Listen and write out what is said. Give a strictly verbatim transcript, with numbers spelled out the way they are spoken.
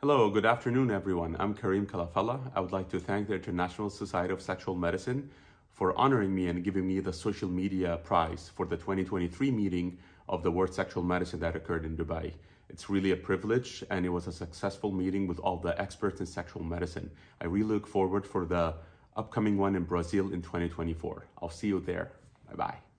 Hello, good afternoon, everyone. I'm Kareim Khalafalla. I would like to thank the International Society of Sexual Medicine for honoring me and giving me the social media prize for the twenty twenty-three meeting of the World Sexual Medicine that occurred in Dubai. It's really a privilege, and it was a successful meeting with all the experts in sexual medicine. I really look forward for the upcoming one in Brazil in twenty twenty-four. I'll see you there. Bye-bye.